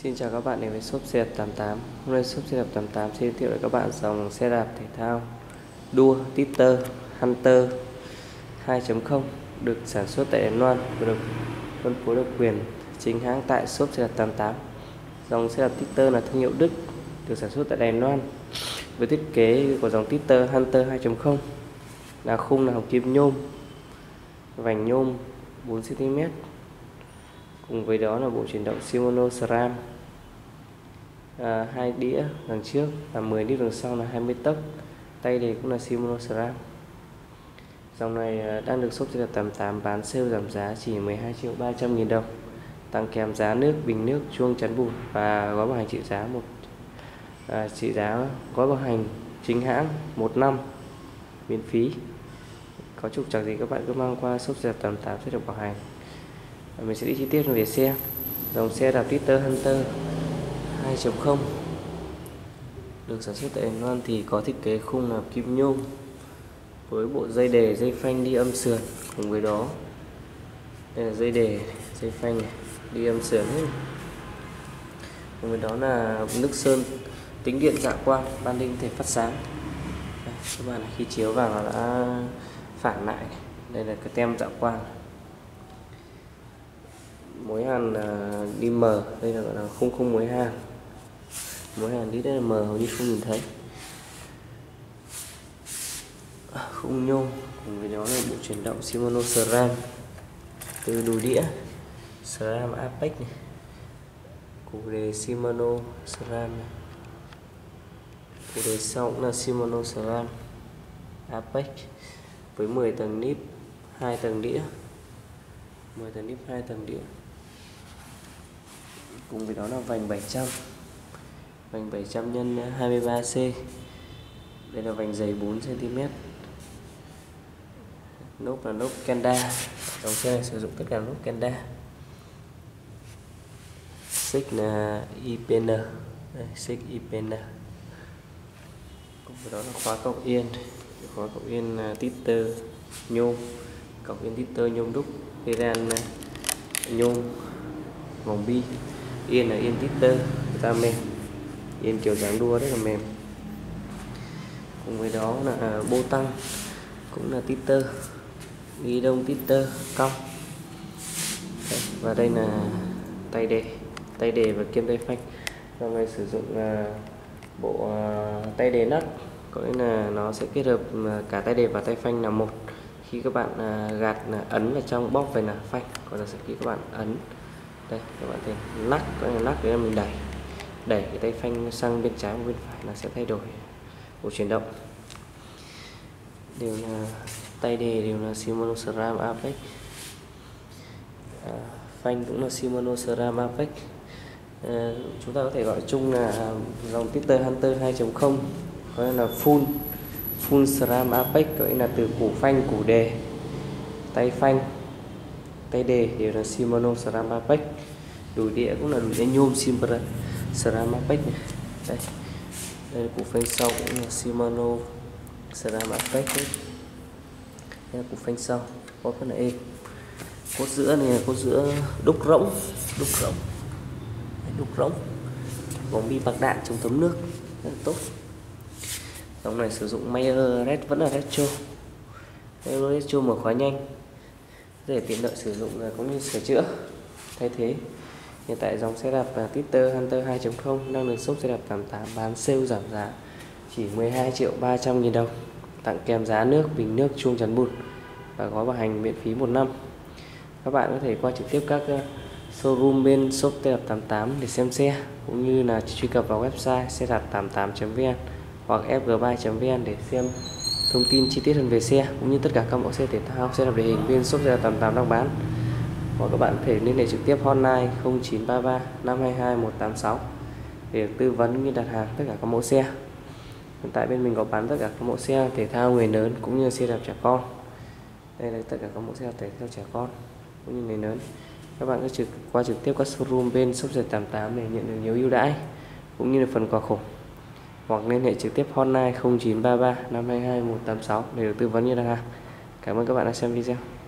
Xin chào các bạn đến với shop xe đạp 88. Hôm nay shop xe đạp 88 sẽ giới thiệu với các bạn dòng xe đạp thể thao đua Titer Hunter 2.0 được sản xuất tại Đài Loan và được phân phối độc quyền chính hãng tại shop xe đạp 88. Dòng xe đạp Titer là thương hiệu Đức được sản xuất tại Đài Loan. Với thiết kế của dòng Titer Hunter 2.0 là khung là hợp kim nhôm, vành nhôm 4 cm. Cùng với đó là bộ chuyển động Shimano SRAM, 2 đĩa đằng trước và 10 đĩa đằng sau là 20 tấc. Tay đề cũng là Shimano SRAM. Dòng này đang được shop xe đạp 88 bán sale giảm giá chỉ 12.300.000 đồng, tặng kèm giá nước, bình nước, chuông chắn bùn và gói bảo hành trị giá gói bảo hành chính hãng 1 năm miễn phí. Có trục trặc gì các bạn cứ mang qua shop xe đạp 88 sẽ được bảo hành. Mình sẽ đi chi tiết về xe. Dòng xe đạp Titer Hunter 2.0 được sản xuất tại Đài Loan thì có thiết kế khung là kim nhôm với bộ dây đề, dây phanh đi âm sườn. Cùng với đó đây là dây đề, dây phanh này, đi âm sườn hết. Cùng với đó là nước sơn tính điện dạ quang, ban đêm thể phát sáng. Đây, các bạn khi chiếu vào nó đã phản lại. Đây là cái tem dạ quang. Mối hàn đi mờ, đây là gọi là không mối hàn. Mối hàn đi đây là mờ, hầu như không nhìn thấy. Khung nhôm, cùng với đó là bộ chuyển động Shimano SRAM từ đùi đĩa SRAM Apex này, củ đề Shimano SRAM này, củ đề sau cũng là Shimano SRAM Apex với 10 tầng nip, 2 tầng đĩa, 10 tầng nip, 2 tầng đĩa. Cùng với đó là vành 700, vành 700 x 23C. Đây là vành dày 4 cm. Lốp là lốp Kenda. Dòng xe này sử dụng tất cả lốp Kenda. Xích là IPN. Đây, xích IPN. Cùng với đó là khóa cọc yên. Khóa cọc yên Titer nhôm, cọc yên Titer nhôm đúc, pedal nhôm, vòng bi. Yên là yên Titer, da mềm, yên kiểu dáng đua rất là mềm. Cùng với đó là bô tăng cũng là Titer, ghi đông Titer cong. Và đây là tay đề và kiêm tay phanh. Dòng này sử dụng bộ tay đề nắp, có nghĩa là nó sẽ kết hợp cả tay đề và tay phanh là một. Khi các bạn gạt ấn vào trong bóp về là phanh, còn là khi các bạn ấn đây các bạn thấy lắc, có nghĩa là lắc để mình đẩy cái tay phanh sang bên trái và bên phải là sẽ thay đổi bộ chuyển động. Đều là tay đề đều là Shimano SRAM Apex, phanh cũng là Shimano SRAM Apex. Chúng ta có thể gọi chung là dòng Titer Hunter 2.0 có nghĩa là full SRAM Apex, có nghĩa là từ củ phanh, củ đề, tay phanh, tay đề đều là Shimano SRAM Apex. Đùi đĩa cũng là đùi đĩa nhôm SRAM Apex này. Đây là củ phanh sau cũng là Shimano SRAM Apex. Đây là củ phanh sau, có rất là êm. Cốt giữa này là cốt giữa đúc rỗng, vòng bi bạc đạn chống thấm nước rất là tốt. Dòng này sử dụng Mayer Red, vẫn là retro mở khóa nhanh để tiện lợi sử dụng cũng như sửa chữa thay thế. Hiện tại dòng xe đạp Titer Hunter 2.0 đang được shop xe đạp 88 bán sale giảm giá chỉ 12.300.000 đồng, tặng kèm giá nước, bình nước, chuông chắn bùn và gói bảo hành miễn phí 1 năm. Các bạn có thể qua trực tiếp các showroom bên shop xe đạp 88 để xem xe, cũng như là truy cập vào website xe đạp 88.vn hoặc fg3.vn để xem thông tin chi tiết hơn về xe, cũng như tất cả các mẫu xe thể thao, xe đạp địa hình bên shop xe đạp 88 đang bán. Hoặc các bạn có thể liên hệ trực tiếp hotline 0933 522 186 để tư vấn như đặt hàng tất cả các mẫu xe. Hiện tại bên mình có bán tất cả các mẫu xe thể thao người lớn cũng như xe đạp trẻ con. Đây là tất cả các mẫu xe thể thao trẻ con cũng như người lớn. Các bạn có qua trực tiếp các showroom bên shop xe 88 để nhận được nhiều ưu đãi cũng như là phần quà khủng, hoặc liên hệ trực tiếp hotline 0933 522 186 để được tư vấn như đặt hàng. Cảm ơn các bạn đã xem video.